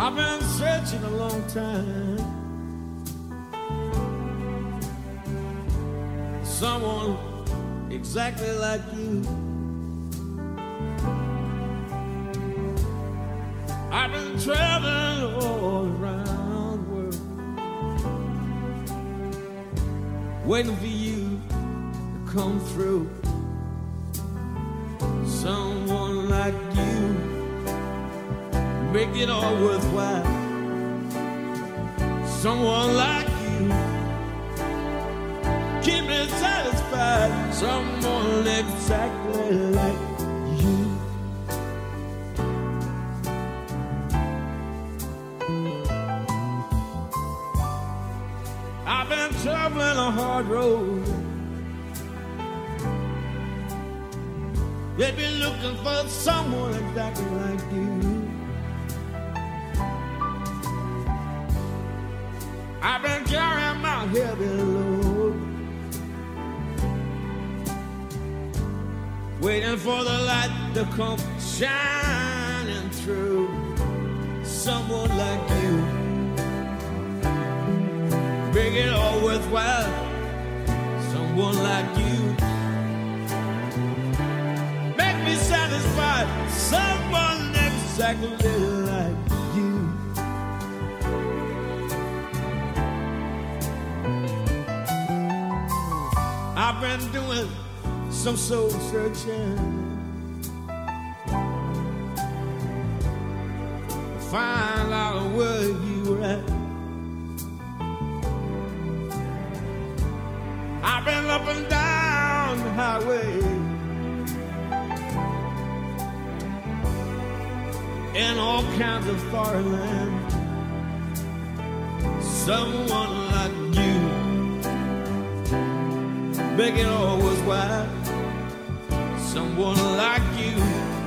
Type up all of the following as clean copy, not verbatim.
I've been searching a long time. Someone exactly like you. I've been traveling all around the world, waiting for you to come through. Someone like you, make it all worthwhile. Someone like you, keep me satisfied. Someone exactly like you. I've been traveling a hard road, they've been looking for someone exactly like you. I've been carrying my heavy load, waiting for the light to come shining through. Someone like you, make it all worthwhile. Someone like you, make me satisfied. Someone exactly like you. I've been doing some soul searching to find out where you were at. I've been up and down the highway in all kinds of foreign lands. Someone like you, make it all worthwhile. Someone like you,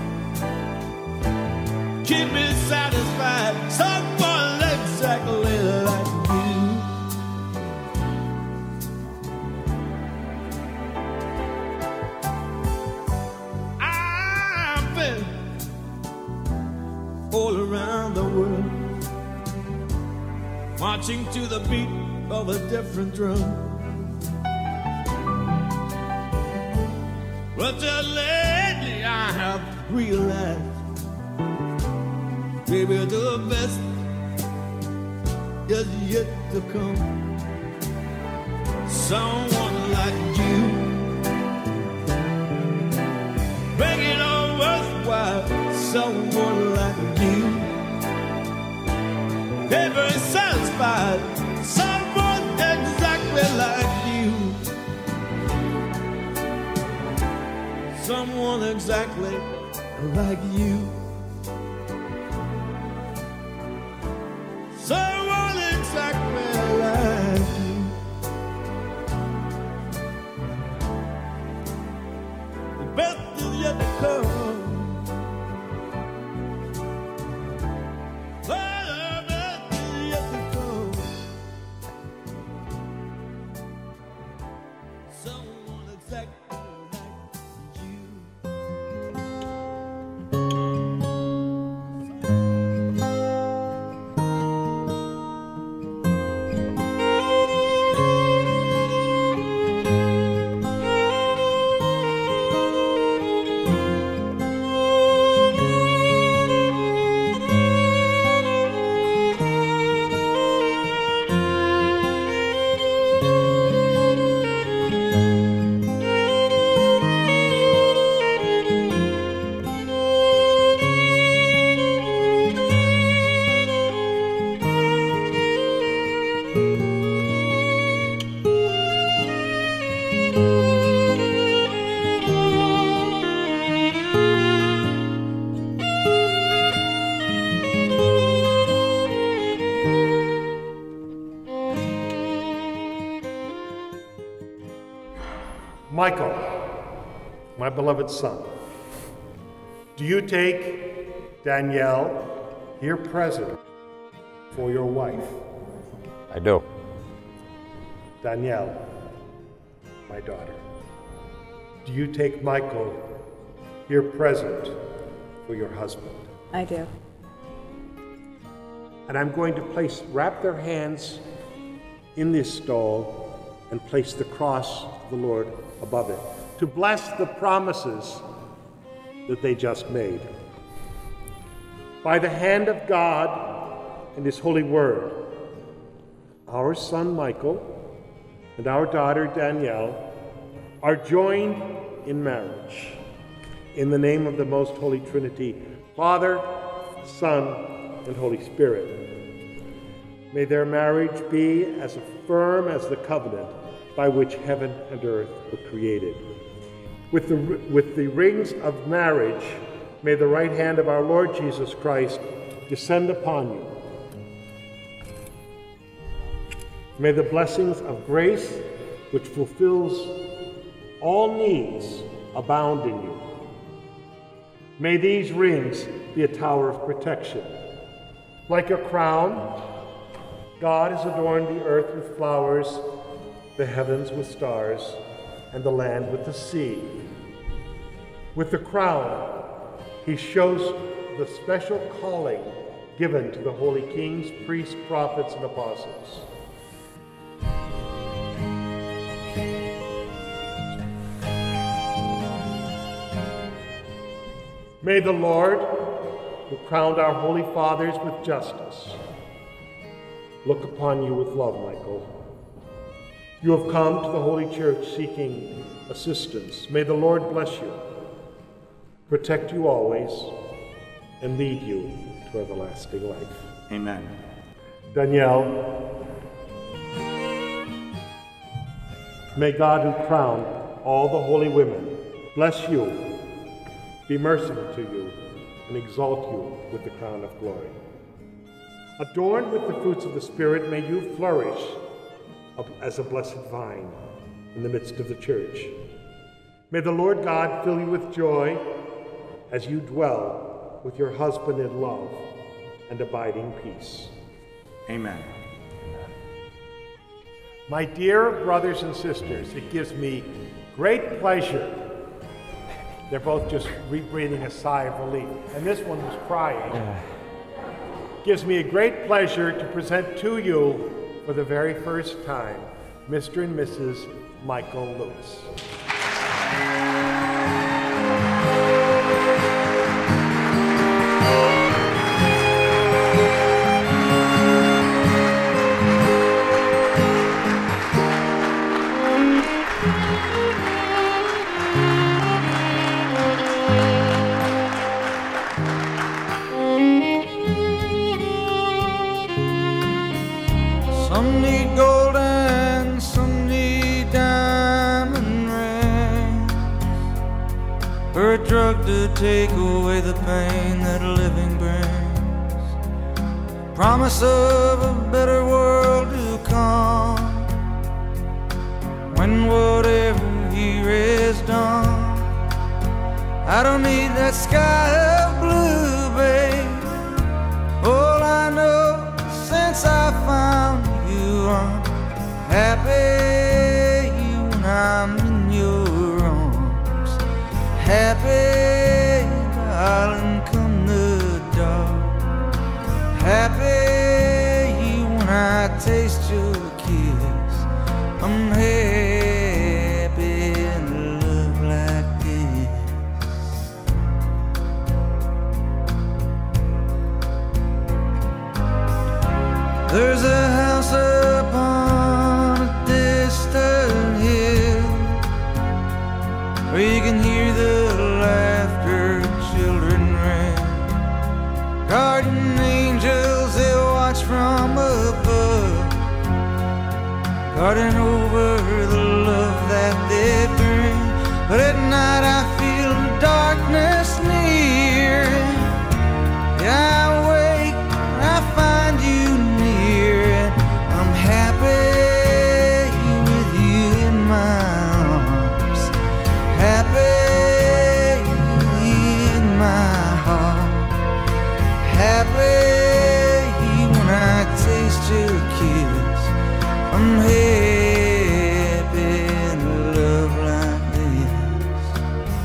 keep me satisfied. Someone exactly like you. I've been all around the world, marching to the beat of a different drum. But just lately I have realized, baby, the best is yet to come. Someone like you, make it all worthwhile. Someone like you, never satisfied. Someone exactly like you. Someone exactly like you. Someone exactly like you. The best is yet to come. The best is yet to come. Someone exactly. Michael, my beloved son, do you take Danielle, here present, for your wife? I do. Danielle, my daughter, do you take Michael, here present, for your husband? I do. And I'm going to wrap their hands in this stole and place the cross of the Lord above it to bless the promises that they just made. By the hand of God and His holy word, our son Michael and our daughter Danielle are joined in marriage in the name of the most holy Trinity, Father, Son, and Holy Spirit. May their marriage be as firm as the covenant by which heaven and earth were created. With the rings of marriage, may the right hand of our Lord Jesus Christ descend upon you. May the blessings of grace, which fulfills all needs, abound in you. May these rings be a tower of protection. Like a crown, God has adorned the earth with flowers, the heavens with stars, and the land with the sea. With the crown, He shows the special calling given to the holy kings, priests, prophets, and apostles. May the Lord, who crowned our holy fathers with justice, look upon you with love, Michael. You have come to the Holy Church seeking assistance. May the Lord bless you, protect you always, and lead you to everlasting life. Amen. Danielle, may God, who crowned all the holy women, bless you, be merciful to you, and exalt you with the crown of glory. Adorned with the fruits of the Spirit, may you flourish as a blessed vine in the midst of the church. May the Lord God fill you with joy as you dwell with your husband in love and abiding peace. Amen. My dear brothers and sisters, it gives me great pleasure. They're both just breathing a sigh of relief. And this one was crying. Gives me a great pleasure to present to you for the very first time, Mr. and Mrs. Michael Lewis. Some need gold and some need diamond rings, or a drug to take away the pain that living brings. Promise of a better world to come when whatever here is done. I don't need that sky of blue, babe. All I know since I found you, I'm happy when I'm in your arms. Happy, darling, come the dark. Happy when I taste your kiss. I'm happy in love like this. There's a house upon a distant hill where you can hear the laughter of children ring. Guardian angels, they watch from above, guarding over the love that they bring. But at night I feel the darkness near. Yeah, I wake and I find you near, and I'm happy with you in my arms. Happy with you in my heart. Happy when I taste your kiss. I'm happy in love like this.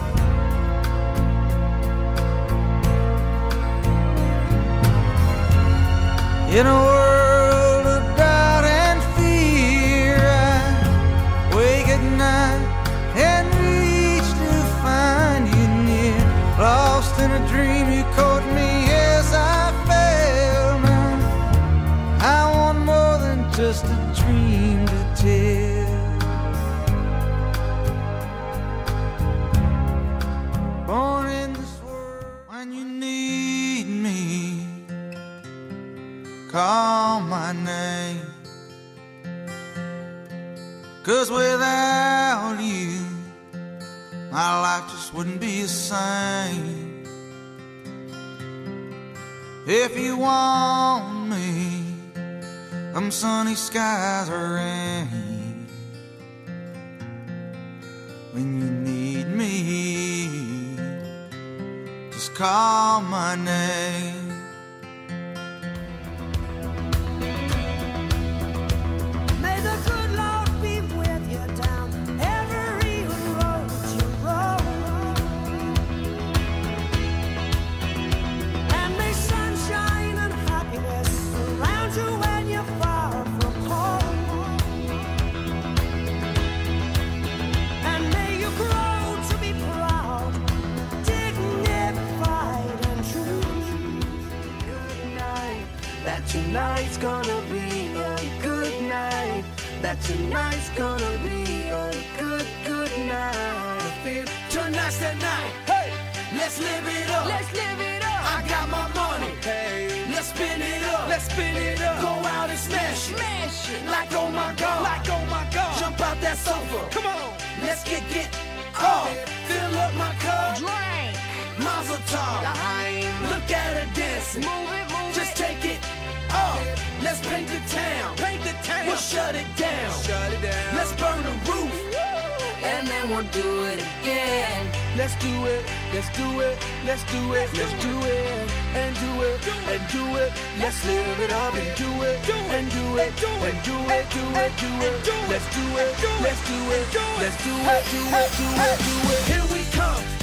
In a world of doubt and fear, I wake at night and reach to find you near. Lost in a dream, you caught me as I fell. Now I want more than just a dream to tell. Born in this world, when you need me, call my name. 'Cause without you, my life just wouldn't be the same. If you want me, them sunny skies or rain. When you need me, just call my name. May the good Lord be with you down every road you roll. And may sunshine and happiness surround you when you're far from home. And may you grow to be proud, dignified and true. Good night, that tonight's gonna be a good night. That tonight's gonna be a good, good night. Tonight's the night. Hey, let's live it up. Let's live it up. I got my money. Hey, let's spin it up. Let's spin it up. Go out and smash it. Smash it. Like oh my God. Like oh my God. Jump out that sofa. Come on. Let's get off. Fill up my cup. Drink. Mazel tov. Look at her dancing. Move it, move just it. Take it off. Let's paint the town. Paint the town. We'll shut it down. Shut it down. Let's burn the roof. And then we'll do it again. Let's do it. Let's do it. Let's do it. Let's do it. And do it. And do it. Let's live it up and do it. And do it. And do it. Do it. Do it. Let's do it. Let's do it. Let's do it. Do it. Do it. Do it. Here we come.